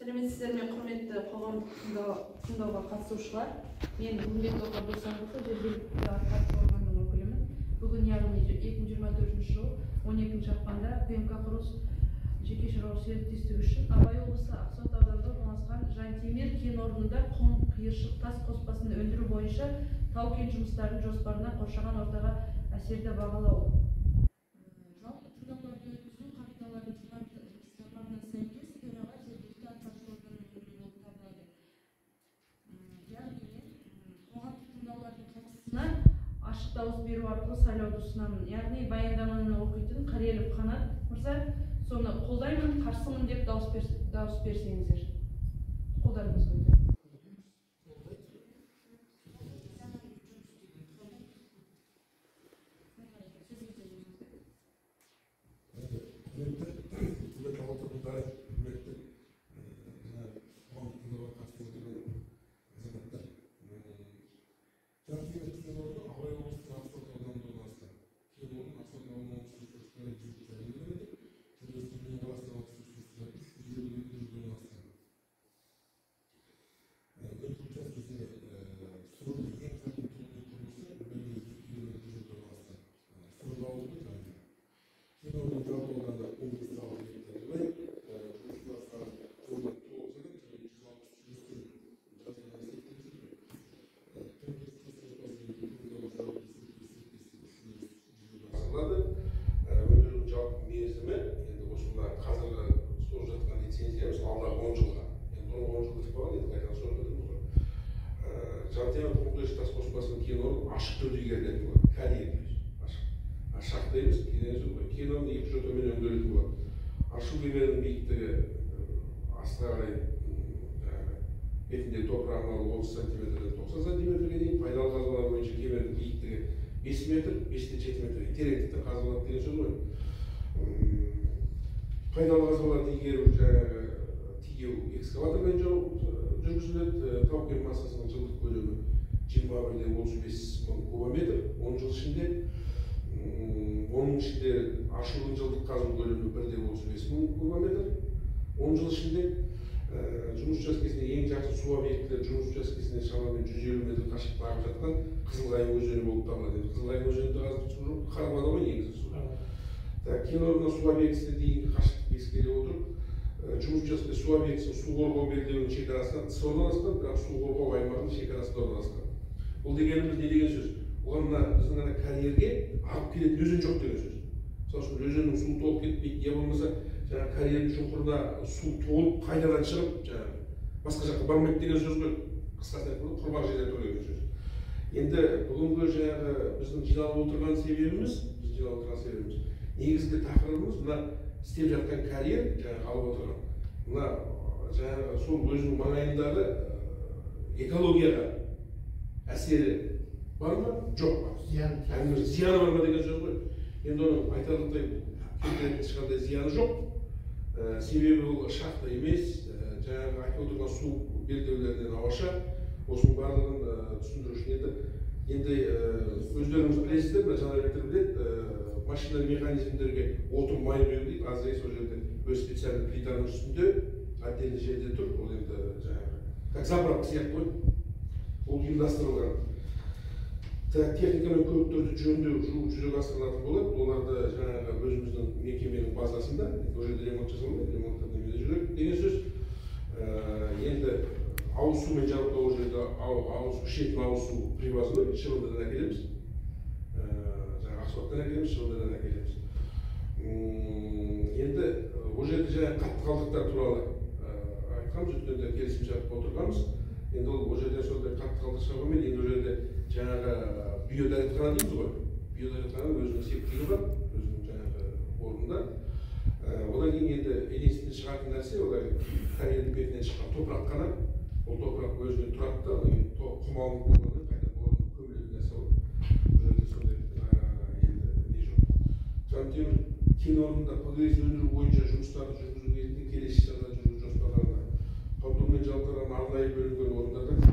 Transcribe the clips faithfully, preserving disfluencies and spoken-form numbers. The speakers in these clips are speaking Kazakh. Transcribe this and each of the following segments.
Сәлеметсіздер, құрметті қоғамдық тыңдауға қатысушылар. Мен Үмбетова Досанқызы, жергілікті атқарушы органның өкілімін. Бүгін яғни екі мың жиырма төртінші жыл он екінші ақпанда ПМК құрылыс жекешелік серіктестігі үшін Абай облысы Ақсуат ауданында орналасқан Жантемір кен орнында құм қиыршық тас қоспасын өндіру бойынша тау-кен жұмыстарының жоспарына қоршаған ортаға әсерді бағалау. Ашық дауыс беру арқылы сайлауды ұсынамын. Яғни баяндаманы оқитын Қариелов Қанат мырза, соны қолдаймын, қарсымын деп дауыс берсеңіздер. Қолдарыңыз көтеріңіз. Өндірудің жалпы мерзімі енді осында қазіргі созып жатқан лицензиямыз алдағы он жылға. Енді бұрын он жылға болған, енді қайтадан созып жатырмыз ғой. Жантемір құм қиыршық тас қоспасының кен орны ашық түрде игерілетін болады. Карьер ашық. Шахта емес, деген сөз ғой. Кен орны екі жүз төмен өңделетін болады. Ашу кемерінің биіктігі астына қарай бетіндегі топырағынан отыз сантиметрден тоқсан сантиметрге дейін, пайдалы қазбалар бойынша кемердің биіктігі бес метр, бестен жеті метрге тереңдікте қазылады деген сөз ғой. Пайдалы қазбаларды игеру жаңағы тиеу экскаватормен жүргізіледі. Тау-кен массасының жылдық көлемі жиырма бір де отыз бес мың кубометр. он жыл ішінде, оның ішінде ашудың жылдық қазу көлемі бір де отыз бес мың кубометр. он жыл ішінде жұмыс учаскесіне ең жақсы су объектілері жұмыс учаскесіне шамамен жүз елу метр қашықтықта ағып жатқан Қызылқайың өзені болып табылады. Қызылқайың өзенінде қазір қарамады ғой негізі су. Кен орнынан су объектісіне дейінгі қашықтықты ескере отырып, жұмыс учаскесі су объектісінің су қорғау белдеуінің шекарасынан тыс орналасқан, бірақ су қорғау аймағының шекарасында орналасқан. Бұл дегеніміз не деген сөз? Оған мына біздің ана карьерге ағып келетін өзен жоқ деген сөз. Мысалы үшін өзеннің суы толып кетпейді, не болмаса жаңағы карьердің шұңқырына су толып қайтадан шығып, жаңағы басқа жаққа бармайды деген сөз ғой. Қысқасын айтқанда құрғақ жерде тұр деген сөз. Енді бүгінгі жаңағы біздің жиналып отырған себебіміз, біз жиналып отырған себебіміз, негізгі тақырыбымыз мына істеп жатқан карьер, жаңағы алып отырған. Мына жаңағы сол өзінің маңайындағы экологияға әсері бар ма, жоқ па? Зияны зияны бар ма деген сөз ғой. Енді оның айтарлықтай келтіретін ешқандай зияны жоқ. Себебі ол шахта емес, жаңағы айтып отырған су белдеулерінен ауаша. Осының барлығын түсіндіру үшін енді өздеріңіз білесіздер, мына жанармайтар біледі, машина механизмдерге отын май құю дейді, аздай сол жерде өз специальный плитаның үстінде отдельный жерде тұр. Ол енді жаңағы как заправка сияқты ғой. Ол ұйымдастырылған. Техника мен көліктерді жөндеу жүзеге асырылатын болады. Оларды жаңағы өзіміздің мекеменің базасында ол жерде ремонт жасалмайды, ремонттар немеде жүреді деген сөз. Енді ауыз сумен жабдықтау жерде ауыз ішетін ауыз су привозной Шыбындыдан әкелеміз. Жаңағы Ақсуаттан әкелеміз, Шыбындыдан әкелеміз. Енді ол жерде жаңағы қатты қалдықтар туралы айтқанбыз, өткенде келісімшартқа отырғанбыз. Енді ол жерде сондай қатты қалдық шығармайды. Енді ол жерде жаңағы биодәретхана дейміз ғой. Биодәретхананың өзінің септігі бар, өзінің жаңағы орнында. Одан кейін енді единственный шығатын нәрсе, олар карьердің бетінен шыққан топырақ қана. Ол топырақ өзіне тұрады да, құм алынып болғаннан қайтадан орнына көмілетін нәрсе болады. Бұл жерде сондай енді не жоқ. Жантемір кен орнында ПГС өндіру бойынша жұмыстарды жүргізу кезінде келесі жылда жүргізу жоспарларында қаптаумен жабдықталған арнайы бөлінген орындарда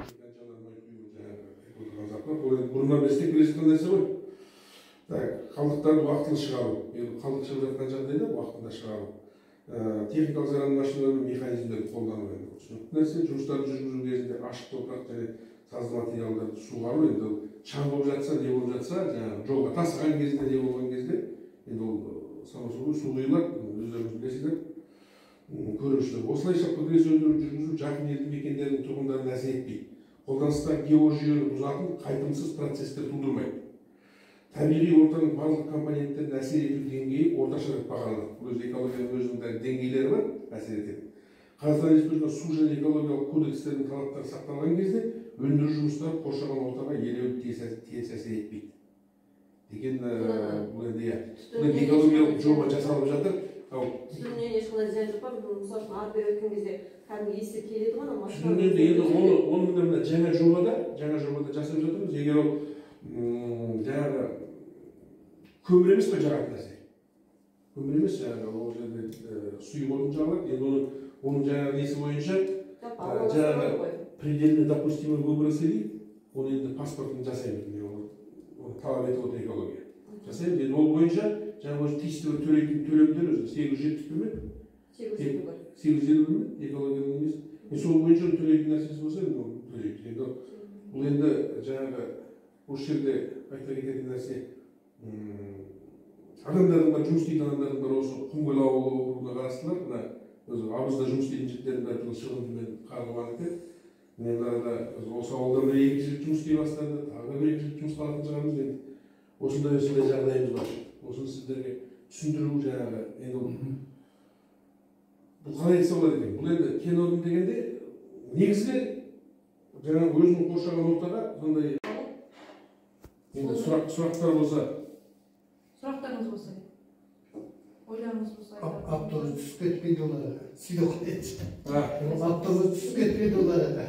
бұрыннан істеп келе жатқан нәрсе ғой. Қалдықтарды уақытылы шығару. Қалдық шығып жатқан жағдайда уақытында шығару. техникалық зарарlı машиналар мен механизмдерді қолдану енді түсінікті нәрсе. Жұмыстарды жүргізу кезінде ашық топырақ және сазды материалдарды суғару енді ол шаң болып жатса, не болып жатса, жаңағы жолға тасыған кезінде, не болған кезде енді ол самосуға су құйылады, өздеріңіз білесіздер, көрушілер. Осылайша ПГС өндіру жүргізу жақын елді мекендердің тұрғындарына әсер етпейді. Қолданыстағы геожүйені бұзатын қайтымсыз процестер тудырмайды. Табиғи ортаның барлық компоненттеріне әсер ету деңгейі орташа деп бағаланады. Бұл өз экологияның өзінің деңгейлері бар, әсер етеді. Қазақстан Республикасы су және экологиялық кодекстердің талаптары сақталған кезде өндіру жұмыстары қоршаған ортаға елеулі теріс әсер етпейді. Деген бұл енді иә. Бұл экологиялық жоба жасалып жатыр. Түтіннен ешқандай зиян жоқ па? Мысалы үшін ат беріп өткен кезде кәдімгі иісі келеді ғой, машина. Түтіннен де енді оны оның мына жаңа жобада, жаңа жобада жасап жатырмыз. Егер ол жаңағы көмір емес па жағатын нәрсе? Көмір емес жаңағы ол жерде сұйық отын жағылады. Енді оның оның жаңағы несі бойынша жаңағы предельно допустимый выбросы дейді. Оны енді паспортын жасаймыз. Оны талап етіп отыр экология. Жасаймыз. Енді ол бойынша жаңағы тиісті төлейтін төлемдер өзі сегіз жүз жетпіс бір ме? сегіз жүз елу бір ме? Экологияның емес. Енді сол бойынша төлейтін нәрсесі болса, оны төлейді. Енді бұл енді жаңағы осы жерде айта кететін нәрсе, адамдардың бар, жұмыс істейтін адамдардың бар осы Құмкөл ауылы округына қарастылар. Мына өзі абызда жұмыс істейтін жігіттердің бәрі шығынымен қарғылған екен. Мен арада осы ауылдан бір екі жігіт жұмыс істей бастады, тағы бір екі жігіт жұмысқа алатын шығармыз. Енді осындай осындай жағдайымыз бар. Осыны сіздерге түсіндіру жаңағы енді бұл қалай етсе болады екен. Бұл енді кен орны дегенде негізгі жаңағы өзінің қоршаған ортаға сондай енді сұрақтар болса. Сұрақтарыңыз болса. Ойларыңыз болса. Автобус түсіп кетпейді оларға. Сидоқ етші. Автобус түсіп кетпейді оларға.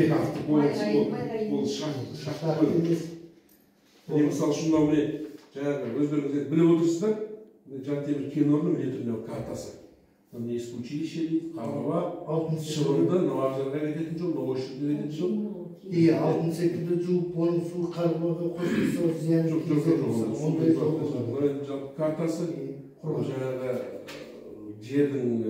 Ол шақтап қойды. Мысалы үшін мынау міне жаңағы өздеріңіз біліп отырсыздар, Жантемір кен орны міне түріне картасы. Нескі училище дейді, Қарғаба, Шығынды, Новоағжарға кететін жол, Новошүрге кететін жол. Иә, алтын секілді жуып, оның су Қарғабаға қосылса зиян жоқ. Картасы жаңағы жердің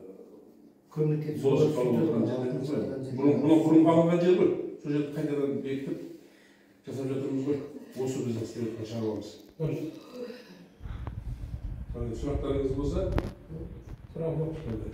бозып қалып отырған жерлердің бұрын бұрын алынған жер ғой. Сол жерді қайтадан бекітіп жасап жатырмыз ғой. Осы біздің істеп жатқан шаруамыз. Сұрақтарыңыз болса, сұрақ жоқ.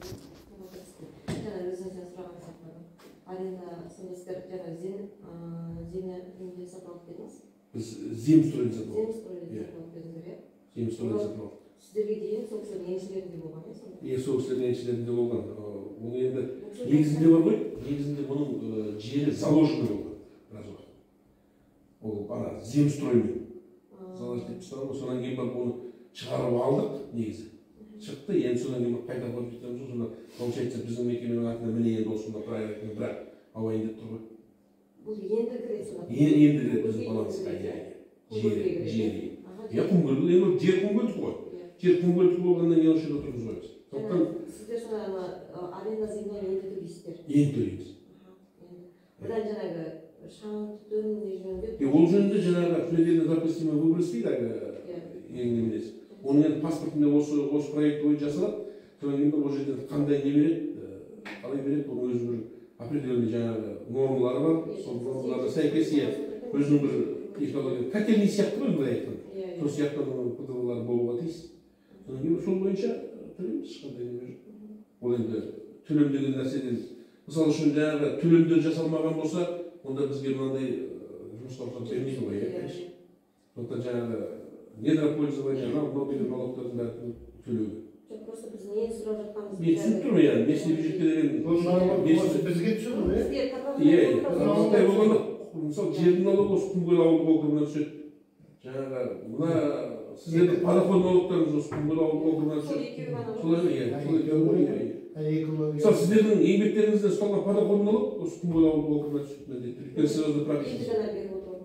Жаңа өзіңізден сұраған сақтадым. Арена семестр жаңа зені үйінде сатылып дедіңіз? Біз земстройды сатылып. Земстройды сатылып дедіңіздер, иә? Земстройды сатылып. Сіздерге дейін сол кісілердің еншілерінде болған, иә сонда? Иә, сол кісілердің еншілерінде болған. Бұл енді негізінде бар ғой, негізінде бұның жері заложены болған. Біраз уақыт. Ол бана земстроймен. Заложен етіп ұстаған, содан кейін барып оны шығарып алдық негізі. Шықты, енді содан кейін қайта қойып жетеміз. Сонда получается біздің мекеменің атына міне енді осында проектінің бірақ ауайын деп тұр ғой. Бұл енді кіреді сонда? Енді кіреді біздің балансқа. Жері, жері. Иә, Құмкөл, енді жер Құмкөлдікі ғой. Жер Құмкөлдікі болғаннан кейін осы жерде отырмыз ғой біз. Сіздер сонда арена зейнен енді төлейсіздер? Енді төлейміз. Бұдан жаңағы шаң түтін не жөнінде? Ол жөнінде жаңағы предельно допустимый выброс дейді ең немес. Оның енді паспортында осы проект бойынша жасалады. Содан кейін ол жерде қандай не береді, қалай береді, оның өзі бір определенный жаңағы нормалары бар. Сол нормаларға сәйкес өзінің бір экология котельный сияқты ғой былай айтқанда. Сол сияқты ПДО-лар болуға тиіс. Содан кейін сол бойынша төлейміз ешқандай не жоқ. Ол енді төлем деген нәрседен мысалы үшін жаңағы төлемдер жасалмаған болса, онда бізге мынандай жұмыстар бермейді ғой, иә. Сондықтан жаңағы недропользование, мынау деген налогтардың бәрін төлеуге. Жоқ, просто біз нені сұрап жатқанымыз? Мен түсініп тұрмын, яғни местный бюджетке деген бізге түседі ғой, иә? Иә, қандай болғанда, мысалы жердің налогы осы Құмкөл ауылдық округынан түседі. Жаңағы мына сіздердің пароход налогтарыңыз осы Құмкөл ауылдық округынан түседі. Солай ма? Иә, солай ғой. Мысалы сіздердің еңбектеріңізден ұсталған пароход налог осы Құмкөл ауылдық округынан түседі. Персонажды прописано.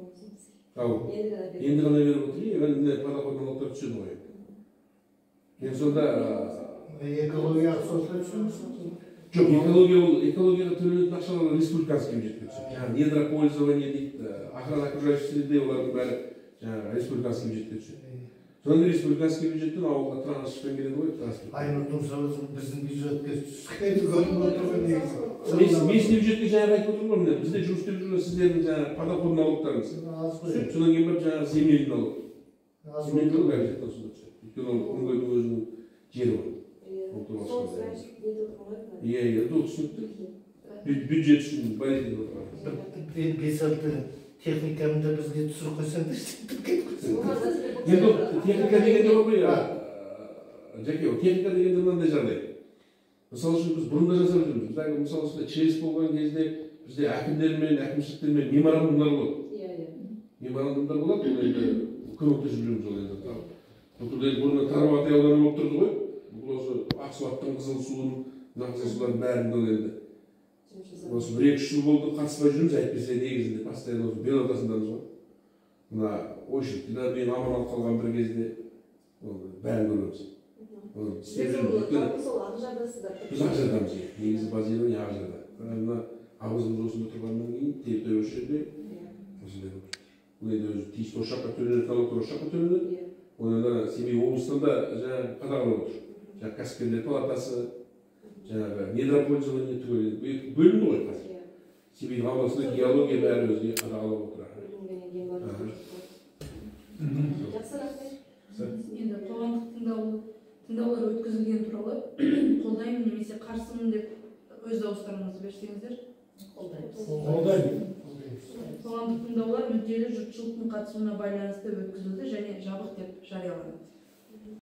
Енді ғана беріп отыр, енді пароход налогтар түседі ғой. Енді сонда экология ақсосына түсеміз? Жоқ, экологияға төленетін ақшалар республиканский бюджетке түседі. Жаңағы недропользование дейді, охрана окружающей среды олардың бәрі жаңағы республиканский бюджетке түседі. Тонн республиканский бюджеттен ауылға трансфер келеді ғой, трансфер. Айнұрдың сұрасы біздің бюджетке түскен көрініп отырған негізі. Местный бюджетке жаңағы айтып отырмын ғой, міне бізде жұмыс істеп жүрген сіздердің жаңағы подоходный налогтарыңыз. Аз ғой. Содан кейін барып жаңағы земельный налог. Аз Земельный налог ғой. обязательно сонда түседі. Өйткені ол күнгейдің өзінің жері бар. Сол сұрайшы дейді отырған ғой. Иә, иә, ол түсінікті. Бюджет үшін болеть етіп отырған. Бір бес алты техниканы да бізге түсіріп қойсаңдар. Енді техника дегенде бар ғой, Жаке, техника дегенде мынандай жағдай. Мысалы үшін біз бұрында жасап жүрміз. Біздегі мысалы үшін ЧС болған кезде бізде әкімдермен, әкімшіліктермен меморандумдар болады. Иә, иә. Меморандумдар болады, ол енді көмектесіп жүрміз ол енді. Бұл түрде бұрында Тарбағатай ауданы болып тұрды ғой. Бұл осы Ақсуаттың қызыл суын, мына қызыл сулардың бәрін ол енді. Осы бір екі үш жыл болды қатыспай жүрміз, әйтпесе негізінде постоянно осы бел ортасындамыз ғой. Мына ойшылықта мен аман алып қалған бір кезде бәрін көреміз. Сол Ақжардасыздар. Біз Ақжардамыз, негізі базирование Ақжарда. Мына ауызымыз осында тұрғаннан кейін территория осы жерде осындай болып жатыр. Бұл енді өзі тиісті осы жаққа төленеді, налогтар осы жаққа төленеді. Оны Семей облысында жаңағы қадағалап отыр. Жаңағы кәсіпкерлер палатасы, жаңағы недропользование түгел бөлінді ғой қазір. Семей облысында геология бәрі өзіне қадағалап отыр. Жақсы рахмет. Енді қоғамдық тыңдау тыңдаулар өткізілген туралы қолдаймын немесе қарсымын деп өз дауыстарыңызды берсеңіздер. Қолдаймын. Қоғамдық тыңдаулар мүдделі жұртшылықтың қатысуына байланысты өткізілді және жабық деп жарияланды.